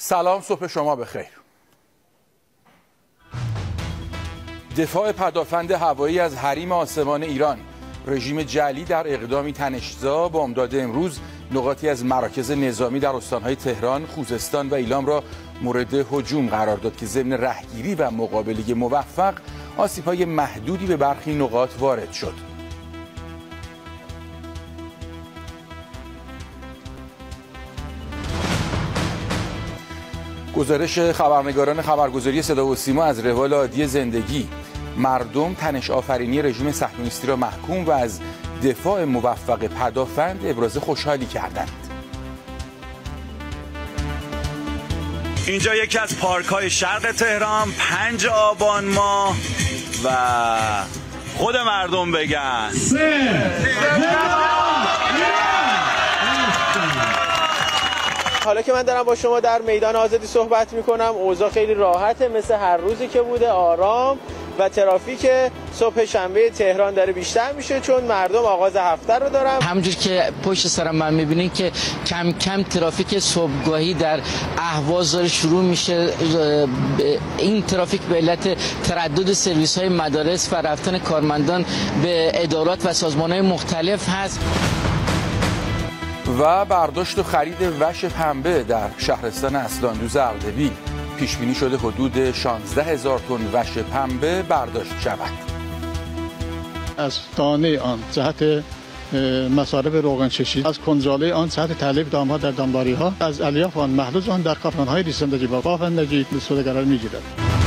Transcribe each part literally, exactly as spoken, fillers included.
سلام، صبح شما بخیر. دفاع پدافند هوایی از حریم آسمان ایران. رژیم جعلی در اقدامی تنش‌زا بامداد امروز نقاطی از مراکز نظامی در استان‌های تهران، خوزستان و ایلام را مورد هجوم قرار داد که ضمن رهگیری و مقابله موفق آسیب‌های محدودی به برخی نقاط وارد شد. گزارش خبرنگاران خبرگزاری صدا و سیما از روال عادی زندگی. مردم تنش آفرینی رژیم صهیونیستی را محکوم و از دفاع موفق پدافند ابراز خوشحالی کردند. اینجا یکی از پارک‌های شرق تهران، پنج آبان ماه و خود مردم بگن حالا که من دارم با شما در میدان آزادی صحبت میکنم، اوضاع خیلی راحته، مثل هر روزی که بوده، آرام، و ترافیک صبح شنبه تهران داره بیشتر میشه چون مردم آغاز هفته رو دارن. همونجور که پشت سرم من میبینین که کم کم ترافیک صبحگاهی در اهواز داره شروع میشه. این ترافیک به علت تردد سرویس های مدارس و رفتن کارمندان به ادارات و سازمان های مختلف هست. و برداشت و خرید وش پنبه در شهرستان اصلاندوز اردبیل. پیش بینی شده حدود شانزده هزار تن وش پنبه برداشت شود. از دانه آن جهت مصارف روغن چشی، از کنجاله آن جهت تألیف دامها در دامداری ها، از الیاف آن محلوز آن در کارخانه های ریسندگی و بافندگی سود قرار میگیرد.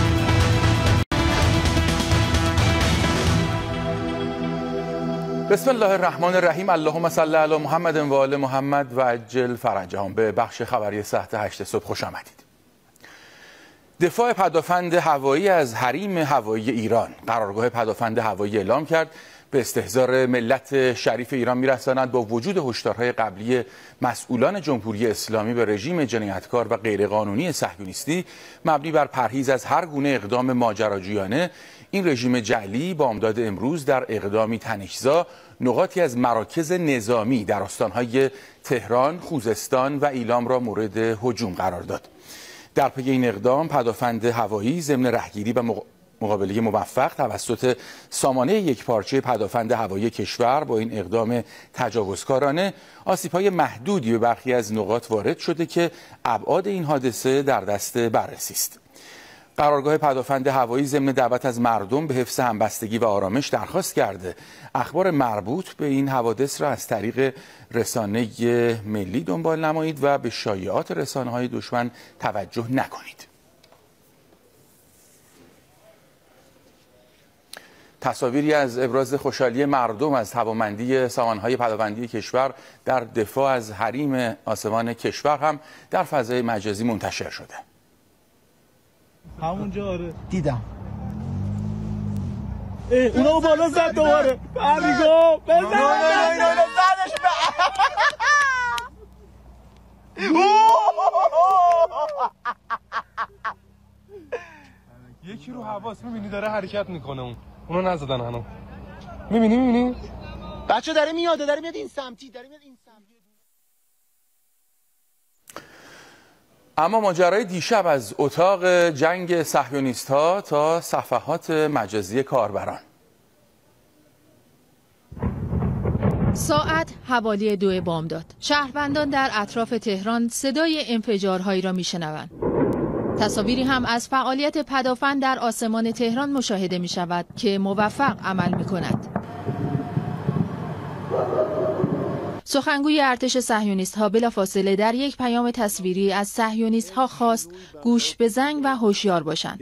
بسم الله الرحمن الرحیم. اللهم صل علی محمد و آل محمد و عجل فرجهم. به بخش خبری ساعت هشت صبح خوش آمدید. دفاع پدافند هوایی از حریم هوایی ایران. قرارگاه پدافند هوایی اعلام کرد به استحضار ملت شریف ایران میرساند با وجود هشدارهای قبلی مسئولان جمهوری اسلامی به رژیم جنایتکار و غیرقانونی صهیونیستی مبنی بر پرهیز از هر گونه اقدام ماجراجویانه، این رژیم جعلی بامداد امروز در اقدامی تنش‌زا نقاطی از مراکز نظامی در استان‌های تهران، خوزستان و ایلام را مورد هجوم قرار داد. در پی این اقدام پدافند هوایی ضمن رهگیری و مقابله موفق توسط سامانه یکپارچه پدافند هوایی کشور با این اقدام تجاوزکارانه آسیب‌های محدودی به برخی از نقاط وارد شده که ابعاد این حادثه در دست بررسی است. قرارگاه پدافند هوایی ضمن دعوت از مردم به حفظ همبستگی و آرامش درخواست کرده اخبار مربوط به این حوادث را از طریق رسانه ملی دنبال نمایید و به شایعات رسانه‌های دشمن توجه نکنید. تصاویری از ابراز خوشحالی مردم از توانمندی سامانه‌های پدافندی کشور در دفاع از حریم آسمان کشور هم در فضای مجازی منتشر شده. همونجا آره دیدم. اونو بالا زد دوباره. برگو بزن اینو زدش. یکی رو حواس میبینی داره حرکت میکنه، اون اونو نزدن هنوز. میبینی میبینی بچه داره میاد داره میاد این سمتی داره میاد این سمتی. اما ماجرای دیشب از اتاق جنگ صهیونیست‌ها تا صفحات مجازی کاربران. ساعت حوالی دو بامداد. شهروندان در اطراف تهران صدای انفجارهایی را میشنوند. تصاویری هم از فعالیت پدافند در آسمان تهران مشاهده می شود که موفق عمل می کند. سخنگوی ارتش صهیونیست‌ها بلافاصله در یک پیام تصویری از صهیونیست‌ها خواست گوش به زنگ و هوشیار باشند.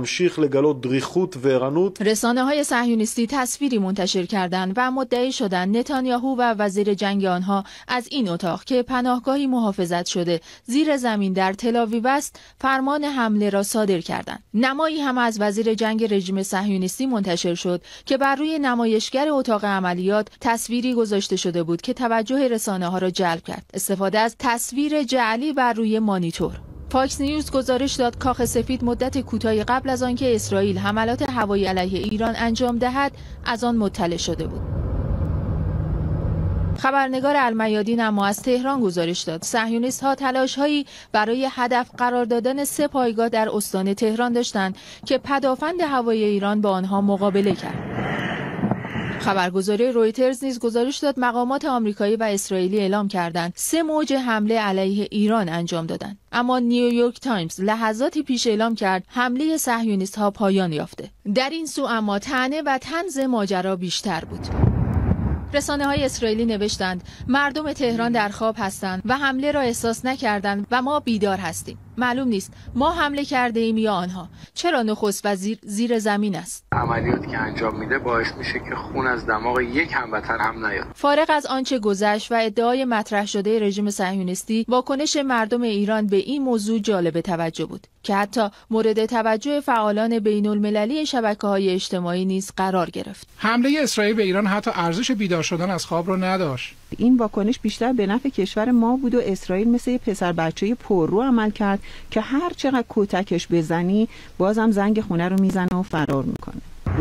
رسانه‌های صهیونیستی تصویری منتشر کردند و مدعی شدند نتانیاهو و وزیر جنگ آنها از این اتاق که پناهگاهی محافظت شده زیر زمین در تل‌آویو است فرمان حمله را صادر کردند. نمایی هم از وزیر جنگ رژیم صهیونیستی منتشر شد که بر روی نمایشگر اتاق عملیات تصویری گذاشته شده بود که توجه رسانه ها را جلب کرد. استفاده از تصویر جعلی بر روی مانیتور. فاکس نیوز گزارش داد کاخ سفید مدت کوتاهی قبل از آنکه اسرائیل حملات هوایی علیه ایران انجام دهد از آن مطلع شده بود. خبرنگار المیادین اما از تهران گزارش داد صهیونیست‌ها تلاش‌هایی برای هدف قرار دادن سه پایگاه در استان تهران داشتند که پدافند هوایی ایران با آنها مقابله کرد. خبرگزاری رویترز نیز گزارش داد مقامات آمریکایی و اسرائیلی اعلام کردند سه موج حمله علیه ایران انجام دادند، اما نیویورک تایمز لحظاتی پیش اعلام کرد حمله صهیونیست‌ها پایان یافته. در این سو اما طعنه و طنز ماجرا بیشتر بود. رسانه‌های اسرائیلی نوشتند مردم تهران در خواب هستند و حمله را احساس نکردند و ما بیدار هستیم. معلوم نیست ما حمله کرده ایم یا آنها. چرا نخست وزیر زیر زمین است؟ عملیاتی که انجام میده باعث میشه که خون از دماغ یک هموطن هم نیاد. فارغ از آنچه گذشت و ادعای مطرح شده رژیم صهیونیستی، واکنش مردم ایران به این موضوع جالب توجه بود که حتی مورد توجه فعالان بین‌المللی شبکه‌های اجتماعی نیز قرار گرفت. حمله اسرائیل به ایران حتی ارزش بیدار شدن از خواب رو نداشت. این واکنش بیشتر به نفع کشور ما بود و اسرائیل مثل یه پسر بچه پررو عمل کرد که هر چقدر کتکش بزنی بازم زنگ خونه رو میزنه و فرار میکنه.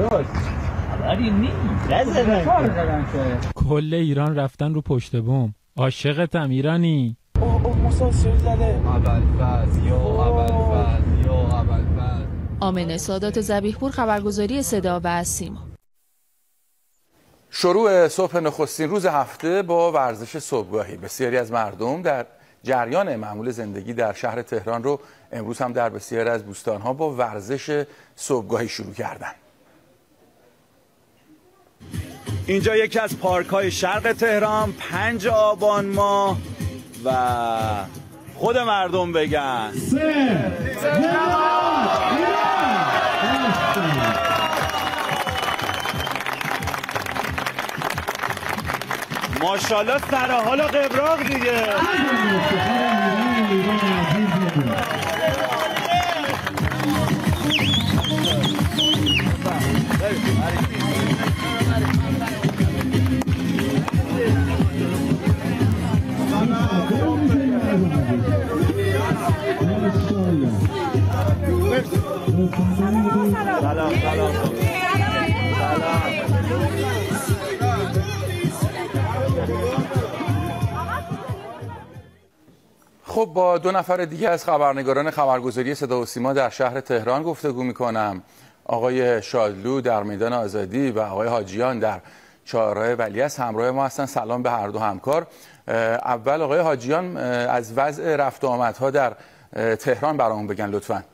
کل ایران رفتن رو پشت بوم. عاشقتم ایرانی. آمنه سادات ذبیح‌پور، خبرگزاری صدا و سیما. شروع صبح نخستین روز هفته با ورزش صبحگاهی. بسیاری از مردم در جریان معمول زندگی در شهر تهران رو امروز هم در بسیاری از بوستان‌ها با ورزش صبحگاهی شروع کردند. اینجا یکی از پارک‌های شرق تهران، پنج آبان ماه و خود مردم بگن ماشاءالله سر حال و قبراق دیگه. سلام سلام خب با دو نفر دیگه از خبرنگاران خبرگزاری صدا و سیما در شهر تهران گفتگو میکنم. آقای شادلو در میدان آزادی و آقای حاجیان در چهارراه ولیعصر همراه ما هستن. سلام به هر دو همکار. اول آقای حاجیان از وضع رفت و آمدها در تهران برامون بگن لطفاً.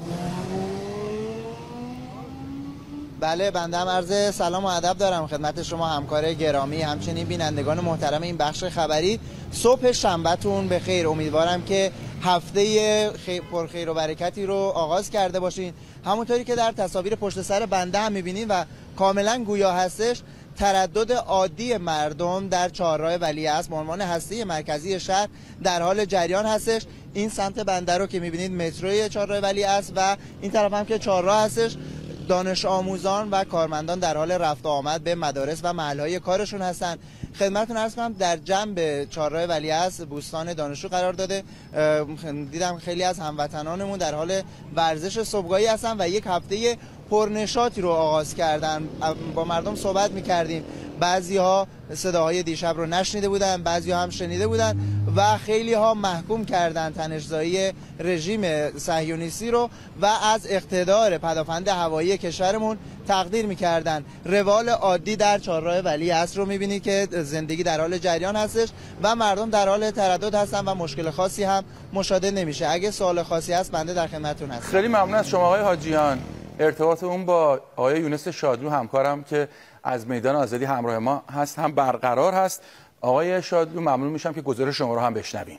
بله، بنده هم عرض سلام و ادب دارم خدمت شما همکار گرامی، همچنین بینندگان محترم این بخش خبری. صبح شنبهتون به خیر. امیدوارم که هفته پر خیر و برکتی رو آغاز کرده باشین. همونطوری که در تصاویر پشت سر بنده هم می‌بینید و کاملا گویا هستش، تردد عادی مردم در چهارراه ولیعصر به عنوان هسته مرکزی شهر در حال جریان هستش. این سمت بنده رو که می‌بینید متروی چهارراه ولیعصر و این طرف هم که چهارراه هستش، دانش آموزان و کارمندان در حال رفت و آمد به مدارس و محلهای کارشون هستن. خدمتتون عرض کنم در جنب چهارراه ولیعصر بوستان دانشجو قرار داده. دیدم خیلی از هموطنانمون در حال ورزش صبحگاهی هستن و یک هفته پرنشاطی رو آغاز کردن. با مردم صحبت می‌کردیم، بعضی‌ها صداهای دیشب رو نشنیده بودن، بعضی‌ها هم شنیده بودن و خیلی‌ها محکوم کردن تنش‌زایی رژیم صهیونیستی رو و از اقتدار پدافند هوایی کشورمون تقدیر می‌کردن. روال عادی در چهارراه ولیعصر رو می‌بینید که زندگی در حال جریان هستش و مردم در حال تردد هستن و مشکل خاصی هم مشاهده نمیشه. اگه سوال خاصی هست بنده در خدمتتون هستم. خیلی ممنون از شما آقای حاجیان. ارتباط اون با آقای یونس شادلو همکارم که از میدان آزادی همراه ما هست هم برقرار هست. آقای شادلو ممنون میشم که گزارش شما رو هم بشنویم.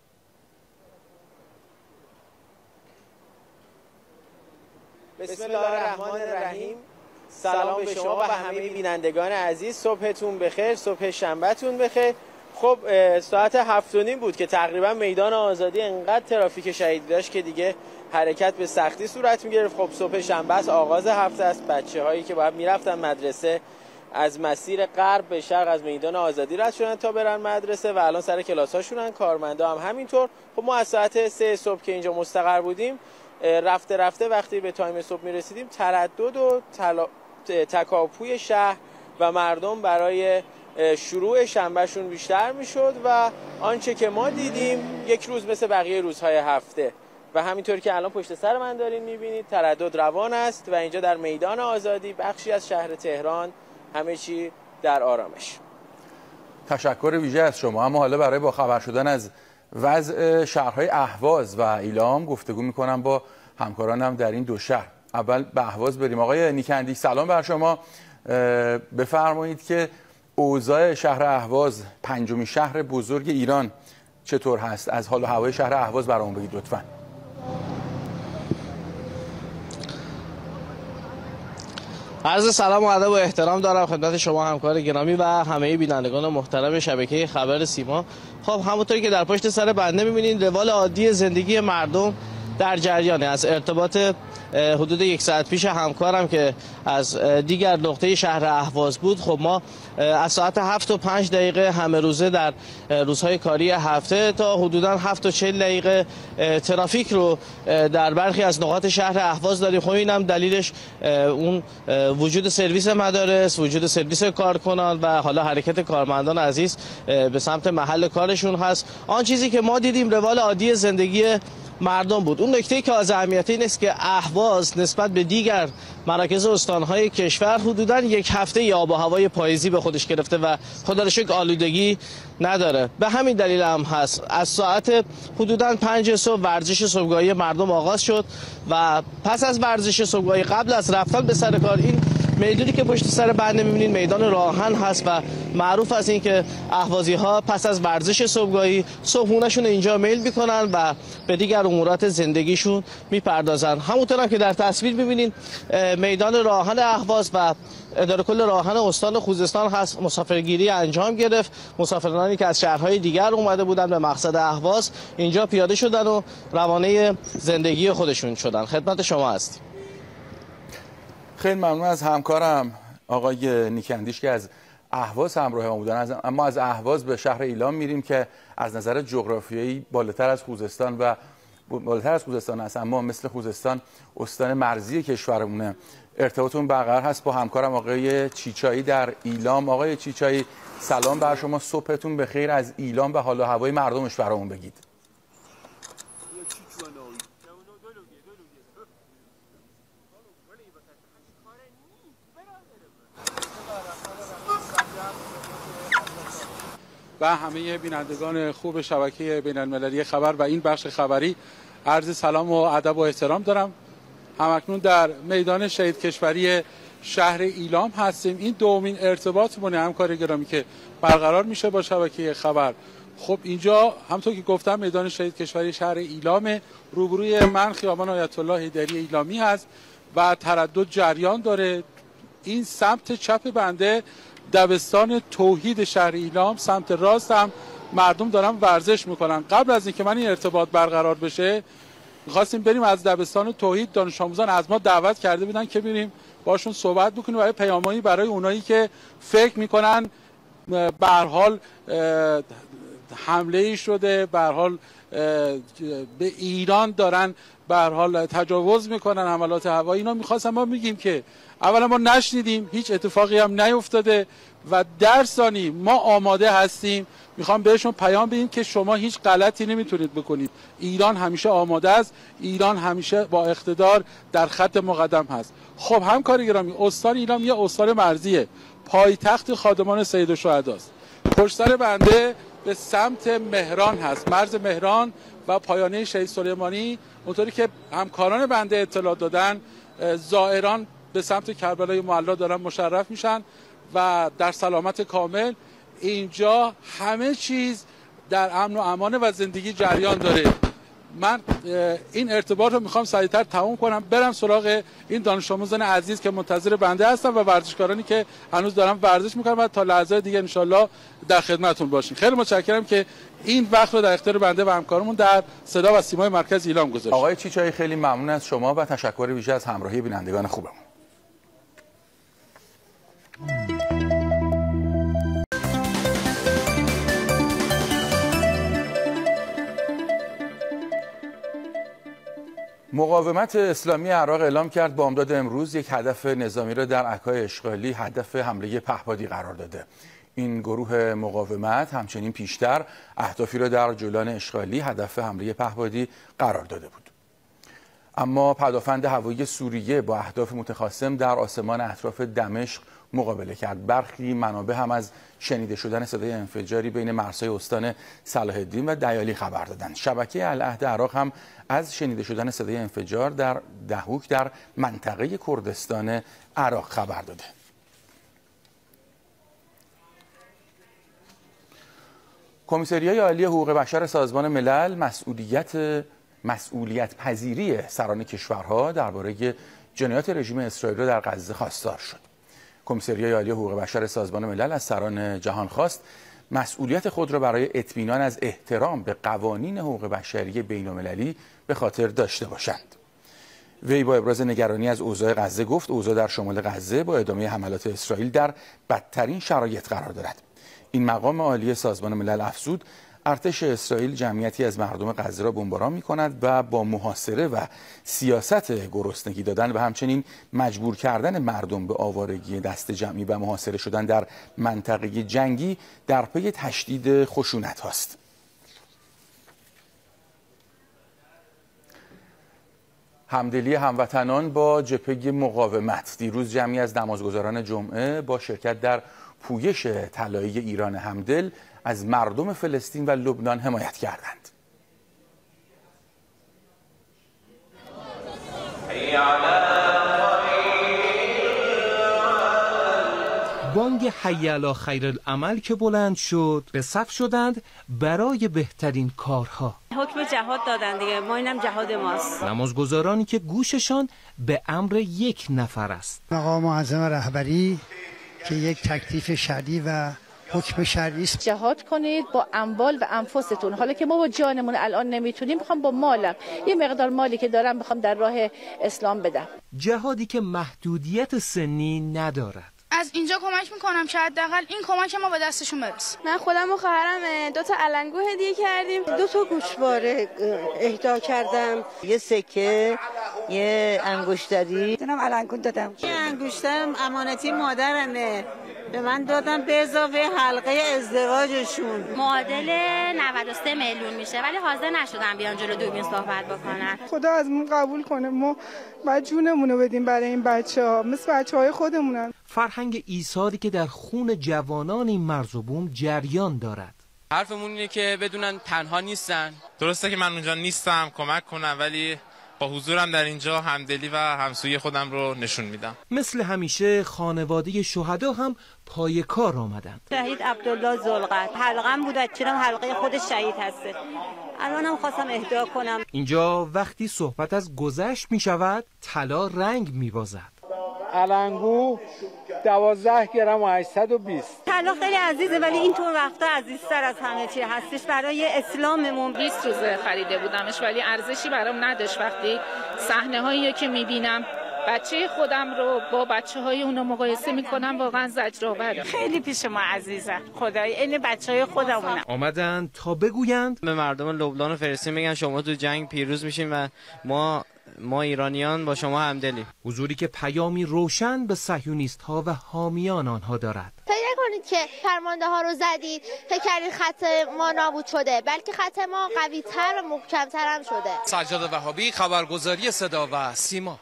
بسم الله الرحمن الرحیم. سلام به شما و همه بینندگان عزیز. صبحتون بخیر، صبح شنبهتون بخیر. خب ساعت هفت و نیم بود که تقریبا میدان آزادی انقدر ترافیک شدید داشت که دیگه حرکت به سختی صورت میگرفت. خب صبح شنبه است، آغاز هفته است. بچه هایی که باید میرفتن مدرسه از مسیر غرب به شرق از میدان آزادی رد شدن تا برن مدرسه و الان سر کلاس هاشونن. کارمندا هم همینطور. خب ما از ساعت سه صبح که اینجا مستقر بودیم، رفته رفته وقتی به تایم صبح میرسیدیم تردد و تلا... تکاپوی شهر و مردم برای شروع شنبهشون بیشتر میشد و آنچه که ما دیدیم یک روز مثل بقیه روزهای هفته و همینطور که الان پشت سر من دارین میبینید تردد روان است و اینجا در میدان آزادی بخشی از شهر تهران همه چی در آرامش. تشکر ویژه از شما. اما حالا برای با خبر شدن از وضع شهرهای اهواز و ایلام گفتگو میکنم با همکارانم در این دو شهر. اول به اهواز بریم. آقای نیکندیش سلام بر شما. بفرمایید که اوضاع شهر اهواز، پنجمین شهر بزرگ ایران، چطور هست؟ از حال و هوای شهر اهواز برامون بگید لطفاً. عرض سلام و ادب و احترام دارم خدمت شما همکار گرامی و همه بینندگان محترم شبکه خبر سیما. خب همونطوری که در پشت سر بنده می‌بینید روال عادی زندگی مردم در جریانه. از ارتباط حدود یک ساعت پیش همکارم که از دیگر نقطه شهر اهواز بود، خب ما از ساعت هفت و پنج دقیقه همه روزه در روزهای کاری هفته تا حدودا هفت و چهل دقیقه ترافیک رو در برخی از نقاط شهر اهواز داریم. خب اینم دلیلش اون وجود سرویس مدارس، وجود سرویس کارکنان و حالا حرکت کارمندان عزیز به سمت محل کارشون هست. آن چیزی که ما دیدیم روال عادی زندگی مردم بود. اون نکته که از اهمیت این است که اهواز نسبت به دیگر مراکز استانهای کشور حدوداً یک هفته یا آب و هوای پاییزی به خودش گرفته و خدا را شکر آلودگی نداره. به همین دلیل هم هست از ساعت حدوداً پنج صبح ورزش صبحگاهی مردم آغاز شد و پس از ورزش صبحگاهی قبل از رفتن به سر کار این میدانی که پشت سر بنده می‌بینید میدان راهن هست و معروف از این که اهوازی‌ها پس از ورزش صبحگاهی صبحونه‌شون اینجا میل می‌کنن و به دیگر امورات زندگیشون می‌پردازن. همونطور که در تصویر می‌بینید میدان راهن اهواز و اداره کل راهن استان خوزستان هست مسافرگیری انجام گرفت. مسافرانی که از شهرهای دیگر اومده بودن به مقصد اهواز اینجا پیاده شدن و روانه زندگی خودشون شدن. خدمت شما هستیم. خیلی ممنون از همکارم آقای نیکندیش که از اهواز همراه ما بودن. اما از اهواز به شهر ایلام میریم که از نظر جغرافیایی بالاتر از خوزستان و بالاتر از خوزستان است، اما مثل خوزستان استان مرزی کشورمونه. ارتباطمون برقرار هست با همکارم آقای چیچایی در ایلام. آقای چیچایی سلام بر شما، صبحتون بخیر. از ایلام و حال و هوای مردمش برامون بگید. و همه بینندگان خوب شبکه بین المللی خبر و این بخش خبری عرض سلام و ادب و احترام دارم. همکنون در میدان شهید کشوری شهر ایلام هستیم. این دومین ارتباطمون همکار گرامی که برقرار میشه با شبکه خبر. خب اینجا همونطور که گفتم میدان شهید کشوری شهر ایلام، روبروی من خیابان آیت الله حیدری ایلامی هست و تردد جریان داره. این سمت چپ بنده دبستان توحید شهر ایلام، سمت راست هم مردم دارن ورزش میکنن. قبل از اینکه من این ارتباط برقرار بشه میخواستیم بریم از دبستان توحید، دانش آموزان از ما دعوت کرده بودن که بریم باشون صحبت بکنیم برای پیامایی برای اونایی که فکر میکنن به هر حال حمله ای شده، به هر حال به ایران دارن به هر حال تجاوز میکنن، حملات هوایی. اینا میخواستم ما میگیم که اولا ما نشنیدیم، هیچ اتفاقی هم نیفتاده و در ثانی ما آماده هستیم. میخوام بهشون پیام بدیم که شما هیچ غلطی نمیتونید بکنید. ایران همیشه آماده است، ایران همیشه با اقتدار در خط مقدم هست. خب همکار گرامی، استان ایلام یه استان مرزیه، پایتخت خادمان سید الشهدا است. پشت سر بنده به سمت مهران هست، مرز مهران و پایانه شهید سلیمانی. اونطوری که همکاران بنده اطلاع دادن، زائران به سمت کربلای معلی دارن مشرف میشن و در سلامت کامل. اینجا همه چیز در امن و امانه و زندگی جریان داره. من این ارتباط رو میخوام سریعتر تموم کنم، برم سراغ این دانش آموزان عزیز که منتظر بنده هستن و ورزشکارانی که هنوز دارن ورزش میکنن و تا لحظه دیگه انشالله در خدمتتون باشیم. خیلی متشکرم که این وقت رو در اختیار بنده و همکارمون در صدا و سیمای مرکز ایلام گذاشتید. آقای چیچایی خیلی ممنون از شما و تشکر ویژه از همراهی بینندگان خوبمون. مقاومت اسلامی عراق اعلام کرد بامداد امروز یک هدف نظامی را در عکای اشغالی هدف حمله پهپادی قرار داده. این گروه مقاومت همچنین پیشتر اهدافی را در جولان اشغالی هدف حمله پهپادی قرار داده بود. اما پدافند هوایی سوریه با اهداف متخاصم در آسمان اطراف دمشق مقابله کرد. برخی منابع هم از شنیده شدن صدای انفجاری بین مرزهای استان صلاح الدین و دیالی خبر دادند. شبکه العهد عراق هم از شنیده شدن صدای انفجار در دهوک در منطقه کردستان عراق خبر داده. کمیسریای عالی حقوق بشر سازمان ملل مسئولیت مسئولیت پذیری سران کشورها درباره جنایات رژیم اسرائیل را در غزه خواستار شد. کمیسریای عالی حقوق بشر سازمان ملل از سران جهان خواست مسئولیت خود را برای اطمینان از احترام به قوانین حقوق بشری بین‌المللی به خاطر داشته باشند. وی با ابراز نگرانی از اوضاع غزه گفت اوضاع در شمال غزه با ادامه حملات اسرائیل در بدترین شرایط قرار دارد. این مقام عالی سازمان ملل افزود ارتش اسرائیل جمعیتی از مردم غزه را بمباران می‌کند و با محاصره و سیاست گرسنگی دادن و همچنین مجبور کردن مردم به آوارگی دست جمعی و محاصره شدن در منطقه جنگی در پی تشدید خشونت هاست. همدلی هموطنان با جبهه مقاومت دیروز جمعی از نمازگزاران جمعه با شرکت در پویش طلایی ایران همدل از مردم فلسطین و لبنان حمایت کردند. بانگ حی علی خیر العمل که بلند شد به صف شدند برای بهترین کارها. حکم جهاد دادن دیگه، ما اینم جهاد ماست. نمازگزارانی که گوششان به امر یک نفر است. مقام معظم رهبری که یک تکلیف شرعی و حکم شرعی است. جهاد کنید با اموال و انفستون. حالا که ما با جانمون الان نمیتونیم، میخوام با مالم یه مقدار مالی که دارم میخوام در راه اسلام بدم. جهادی که محدودیت سنی ندارد. از اینجا کمک میکنم که حداقل این کمک ما به دستشون برسه. من خودم و خواهرم دو تا علنگو هدیه کردیم، دو تا گوشواره اهدا کردم، یه سکه، یه انگشتری، دونم علنگو دادم. یه انگشترم امانتی مادرمه به من دادم به اضافه حلقه ازدواجشون. معادل نود و سه میلیون میشه ولی حاضر نشدن بیان جلو دوربین صحبت بکنن. خدا از ما قبول کنه، ما باید جونمون رو بدیم برای این بچه‌ها، مثل بچه‌های خودمونن. فرهنگ ایثاری که در خون جوانان این مرز و بوم جریان دارد. حرفمون اینه که بدونن تنها نیستن. درسته که من اونجا نیستم کمک کنم، ولی با حضورم در اینجا همدلی و همسویی خودم رو نشون میدم. مثل همیشه خانواده شهدا هم پای کار آمدن. شهید عبدالله زلقت حلقم بود، چرا حلقه خود شهید هسته. الانم خواستم اهدا کنم. اینجا وقتی صحبت از گذشت می شود طلا رنگ می بازد. علنگو دوازده گرم و هشتصد و بیست. طلا خیلی عزیزه ولی این طور وقتا عزیزتر از همه چی هستش برای اسلاممون. بیست روزه خریده بودمش ولی ارزشی برام نداشت. وقتی صحنه هایی که میبینم بچه خودم رو با بچه های اونو مقایسه میکنم واقعا زجرآوره. خیلی پیش ما عزیزن، خدای این بچه های خودمونه. آمدن تا بگویند به مردم لبنان و فلسطین میگن شما تو جنگ پیروز میشین و ما ما ایرانیان با شما همدلی. حضوری که پیامی روشن به صهیونیست ها و حامیان آنها دارد. فکر نکنید که فرمانده ها رو زدید فکر کردید خط ما نابود شده، بلکه خط ما قوی تر و محکم تر هم شده. سجاد وهابی، خبرگزاری صدا و سیما.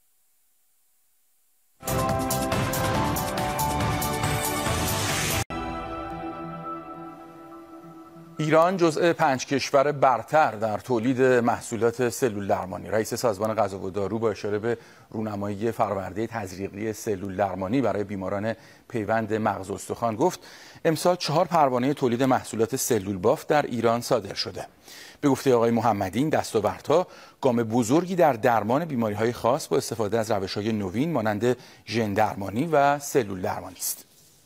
ایران جزء پنج کشور برتر در تولید محصولات سلول درمانی. رئیس سازمان غذا و دارو با اشاره به رونمایی فرآورده تزریقی سلول درمانی برای بیماران پیوند مغز و استخوان گفت امسال چهار پروانه تولید محصولات سلول بافت در ایران صادر شده. به گفته آقای محمدی این دستاوردها گام بزرگی در درمان بیماری‌های خاص با استفاده از روش‌های نوین مانند ژن درمانی و سلول درمانی است.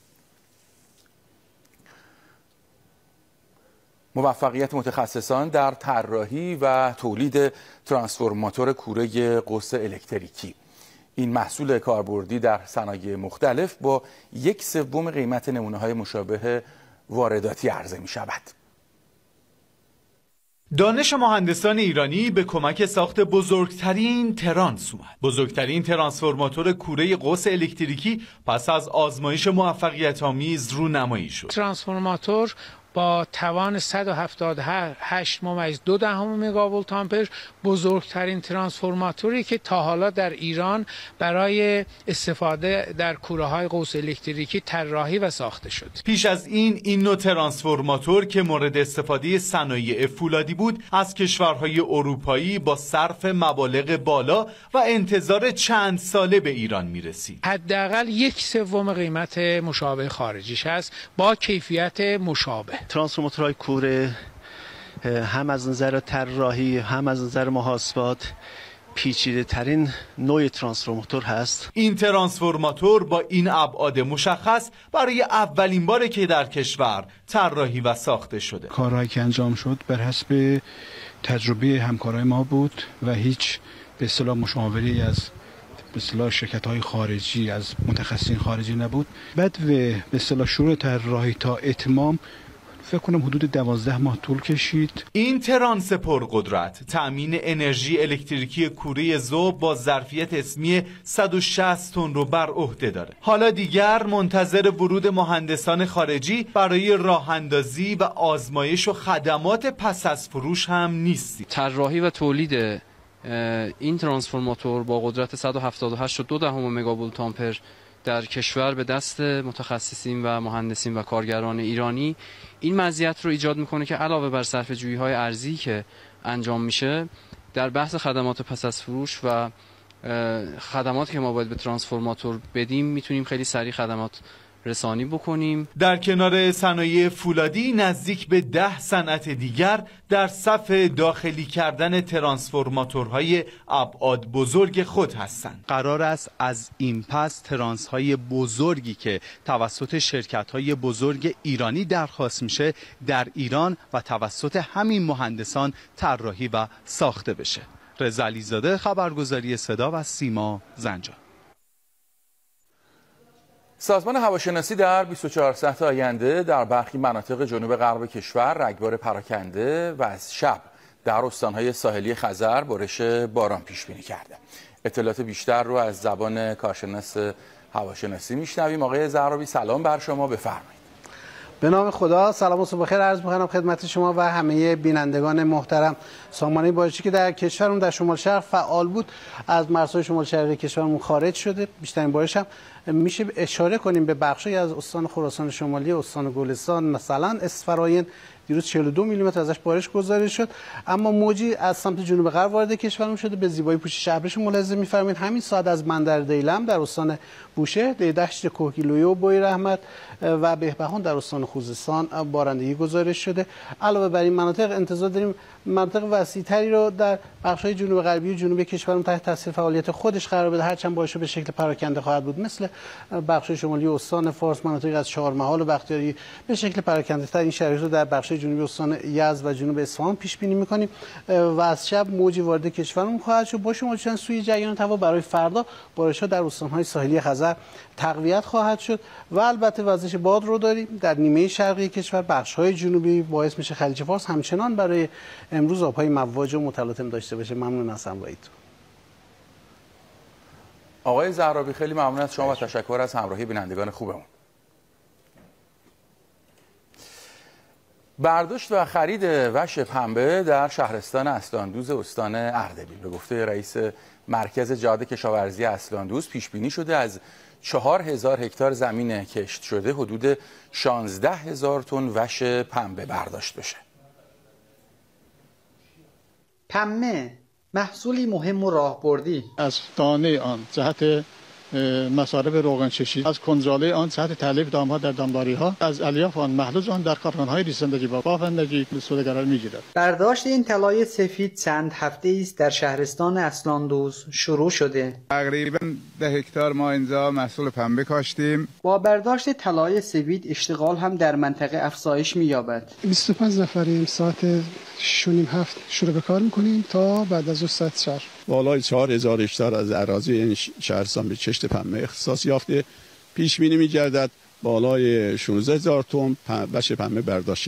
موفقیت متخصصان در طراحی و تولید ترانسفورماتور کوره قوس الکتریکی. این محصول کاربردی در صنایع مختلف با یک سوم قیمت نمونه‌های مشابه وارداتی عرضه می شود. دانش مهندسان ایرانی به کمک ساخت بزرگترین ترانس اومد. بزرگترین ترانسفورماتور کوره قوس الکتریکی پس از آزمایش موفقیت آمیز رونمایی شد. ترانسفورماتور با توان صد و هفتاد و هشت ممیز دو دهم مگاولت آمپر بزرگترین ترانسفورماتوری که تا حالا در ایران برای استفاده در کوره‌های قوس الکتریکی طراحی و ساخته شد. پیش از این این نوع ترانسفورماتور که مورد استفاده صنایع فولادی بود، از کشورهای اروپایی با صرف مبالغ بالا و انتظار چند ساله به ایران میرسید. حداقل یک سوم قیمت مشابه خارجیش هست با کیفیت مشابه. ترانسفورماتورهای کوره هم از نظر طراحی هم از نظر محاسبات پیچیده ترین نوع ترانسفورماتور هست. این ترانسفورماتور با این ابعاد مشخص برای اولین باره که در کشور طراحی و ساخته شده. کارهایی که انجام شد بر حسب تجربه همکارای ما بود و هیچ به اصطلاح مشاوره از به اصطلاح شرکت‌های خارجی از متخصصین خارجی نبود. بعد به اصطلاح شروع طراحی تا اتمام فکر کنم حدود دوازده ماه طول کشید. این ترانس پرقدرت تأمین انرژی الکتریکی کوره ذوب با ظرفیت اسمی صد و شصت تن رو بر عهده داره. حالا دیگر منتظر ورود مهندسان خارجی برای راه اندازی و آزمایش و خدمات پس از فروش هم نیستیم. طراحی و تولید این ترانسفورماتور با قدرت صد و هفتاد و هشت و دو دهم مگاولت آمپر در کشور به دست متخصصین و مهندسین و کارگران ایرانی این مزیت رو ایجاد میکنه که علاوه بر صرفه‌جویی‌های ارزی که انجام میشه در بحث خدمات پس از فروش و خدمات که ما باید به ترانسفورماتور بدیم میتونیم خیلی سریع خدمات رسانی بکنیم. در کنار صنایع فولادی نزدیک به ده صنعت دیگر در صف داخلی کردن ترانسفورماتورهای ابعاد بزرگ خود هستند. قرار است از این پس ترانس‌های بزرگی که توسط شرکت‌های بزرگ ایرانی درخواست میشه در ایران و توسط همین مهندسان طراحی و ساخته بشه. رضا علیزاده، خبرگزاری صدا و سیما، زنجان. سازمان هواشناسی در بیست و چهار ساعت آینده در برخی مناطق جنوب غرب کشور رگبار پراکنده و از شب در استانهای ساحلی خزر بارش باران پیش بینی کرده. اطلاعات بیشتر رو از زبان کارشناس هواشناسی میشنویم. آقای زهرابی سلام بر شما، بفرمایید. به نام خدا، سلام و صبح بخیر عرض می‌کنم خدمت شما و همه بینندگان محترم. سامانه بارشی که در کشورمون در شمال شرق فعال بود از مرزهای شمال شرقی کشورمون خارج شده. بیشترین بارش هم میشه اشاره کنیم به بخشی از استان خراسان شمالی، استان گلستان، مثلا اسفراین دیروز چهل و دو میلیمتر ازش بارش گزارش شد، اما موجی از سمت جنوب غرب وارد کشورمون شده. به زیبایی پوشش ابرش ملاحظه می‌فرمایید. همین ساعت از بندر دیلم در استان بوشهر، دشت کوهگیلویه و بوی رحمت و بهبهان در استان خوزستان بارندگی گزارش شده. علاوه بر این مناطق انتظار داریم مناطق وسیع‌تری رو در بخش‌های جنوب غربی و جنوبی کشورمون تحت تاثیر فعالیت خودش قرار بده، هرچند بارش به شکل پراکنده خواهد بود، مثل بخش‌های شمالی استان فارس، مناطقی از چهارمحال و بختیاری به شکل پراکنده‌تر. این شرایط رو در بخش‌های جنوبی استان یزد و جنوب اصفهان پیش بینی می‌کنیم و از شب موجی وارد کشورمون خواهد شد. با شما چند سوی جریان هوا برای فردا بارش‌ها در استان‌های ساحلی خزر تقویت خواهد شد و البته وزش باد رو داریم در نیمه شرقی کشور. بخش‌های جنوبی باعث میشه خلیج فارس همچنان برای امروز آب‌های مواج و متلاطم داشته باشه. ممنون از همراهیتون. آقای زهرابی خیلی ممنون از شما و تشکر از همراهی بینندگان خوبمون. برداشت و خرید وش پنبه در شهرستان اسلاندوز استان اردبیل به گفته رئیس مرکز جهاد کشاورزی اسلاندوز پیش بینی شده از چهار هزار هکتار زمین کشت شده حدود شانزده هزار تن وش پنبه برداشت بشه. پنبه محصولی مهم و راهبردی از دانه آن جهت مصارف روغنچشی، از کنجاله آن جهت تألیف دامها در دامداری ها، از الیاف آن محلوج آن در کارخانه های ریسندگی و بافندگی سوداگران قرار میگیرد. برداشت این طلای سفید چند هفته است در شهرستان اسلاندوز شروع شده. تقریبا ده هکتار ما اینجا محصول پنبه کاشتیم. با برداشت طلای سفید اشتغال هم در منطقه افزایش می‌یابد. بیست و پنج نفریم، ساعت شش و نیم هفت شروع به کار می‌کنیم تا بعد از ساعت چهار. بالای چهار هزار هکتار از اراضی این شهرستان به کشت پنبه اختصاص یافته. پیش بینی می‌گردد بالای شانزده هزار تن وش پنبه برداشت شود.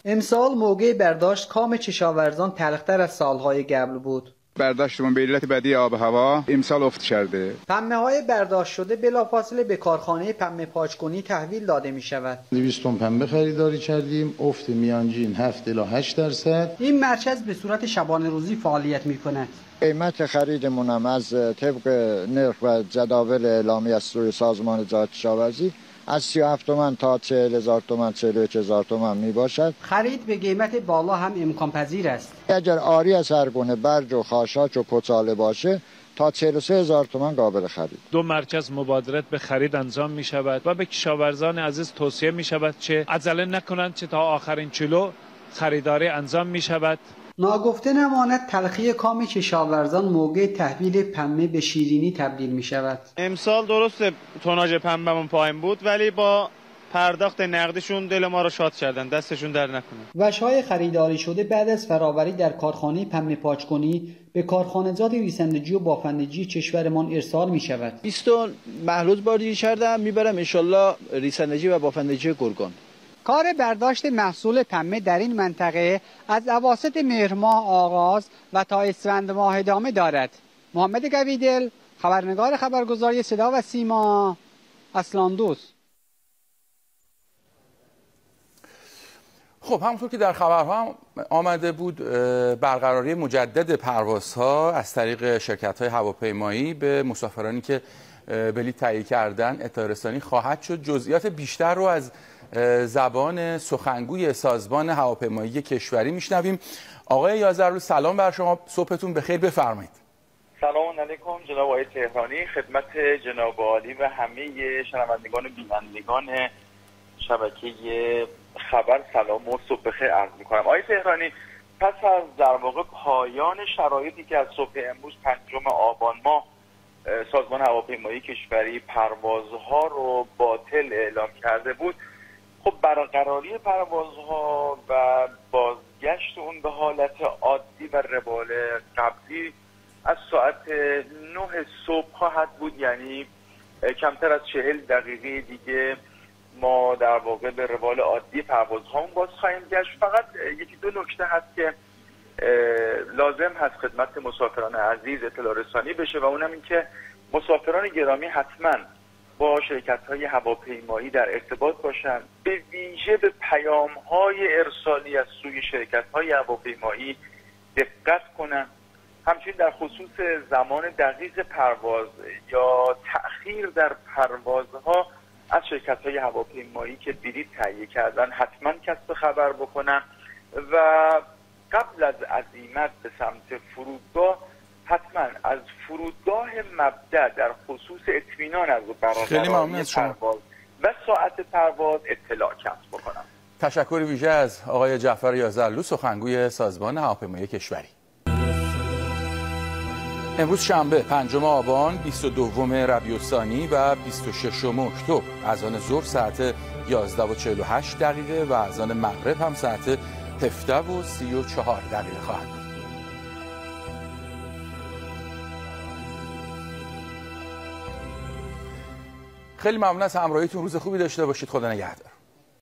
امسال موقع برداشت کام کشاورزان تلختر از سالهای قبل بود. برداشتمون به علت بدی آب و هوا امسال افت کرده. پنبه های برداشت شده بلافاصله به کارخانه پنبه پاک‌کنی تحویل داده می شود. دویست تن پنبه خریداری کردیم، افت میانجین هفت الی هشت درصد. این مرکز به صورت شبانه روزی فعالیت می کند. قیمت خریدمون هم از طبق نرخ و جداول اعلامی از سوی سازمان زراعت کشاورزی از سی و هفت تومن تا چهل هزار تومن، چهل و یک هزار تومن می باشد. خرید به قیمت بالا هم امکان پذیر است. اگر آری از هر گونه برج و خاشاک و پوچاله باشه تا چهل و سه هزار تومان قابل خرید. دو مرکز مبادرت به خرید انجام می شود و به کشاورزان عزیز توصیه می شود که عجله نکنند که تا آخرین کیلو خریداری انجام می شود. ناگفته نماند تلخی کام کشاورزان موقع تحویل پنبه به شیرینی تبدیل می شود. امسال درست توناژ پنبهمون پایین بود ولی با پرداخت نقدشون دل ما رو شاد کردن، دستشون در نکنه. وشهای خریداری شده بعد از فراوری در کارخانه پنبه پاک‌کنی به کارخانجات ریسندگی و بافندگی کشورمان ارسال می شود. بیست تن محلول بارداری کردم، میبرم انشالله ریسندگی و بافندگی گرگان. کار برداشت محصول پنبه در این منطقه از اواسط مهر ماه آغاز و تا اسفند ماه ادامه دارد. محمد قویدل، خبرنگار خبرگزاری صدا و سیما، اسلاندوز. خب همونطور که در خبرها هم آمده بود، برقراری مجدد پروازها از طریق شرکت‌های هواپیمایی به مسافرانی که بلیط تهیه کردن اطلاع رسانی خواهد شد. جزئیات بیشتر رو از زبان سخنگوی سازمان هواپیمایی کشوری میشنویم. آقای یازرلو سلام بر شما، صبحتون بخیر، بفرمایید. سلام علیکم جناب آقای تهرانی، خدمت جناب عالی و همه شنوندگان و بینندگان شبکه خبر سلام و صبح بخیر عرض میکنم. آقای تهرانی، پس از در واقع پایان شرایطی که از صبح امروز پنجم آبان ماه سازمان هواپیمایی کشوری پروازها رو باطل اعلام کرده بود، خب برقراری پروازها و بازگشت اون به حالت عادی و روال قبلی از ساعت نه صبح خواهد بود، یعنی کمتر از چهل دقیقه دیگه ما در واقع به روال عادی پروازها باز خواهیم گشت. فقط یکی دو نکته هست که لازم هست خدمت مسافران عزیز اطلاع رسانی بشه و اونم این که مسافران گرامی حتما با شرکت‌های هواپیمایی در ارتباط باشند، به ویژه به پیام‌های ارسالی از سوی شرکت‌های هواپیمایی دقت کنند. همچنین در خصوص زمان دقیق پرواز یا تأخیر در پروازها از شرکت‌های هواپیمایی که بلیط تهیه کردن حتما کسب خبر بکنن و قبل از عزیمت به سمت فرودگاه حتما از فرودگاه مبدأ در خصوص اطمینان از برقراری پرواز و ساعت پرواز اطلاع کسب بکنم. تشکر ویژه از آقای جعفر یازرلو، سخنگوی سازمان هواپیمایی کشوری. امروز شنبه پنجم آبان، بیست و دوم ربیع الثانی و بیست و ششم اکتبر، اذان ظهر ساعت یازده و چهل و هشت دقیقه و اذان مغرب هم ساعت هفده و سی و چهار دقیقه خواهد بود. خیلی ممنون از همراهیتون، روز خوبی داشته باشید. خدا نگهدار.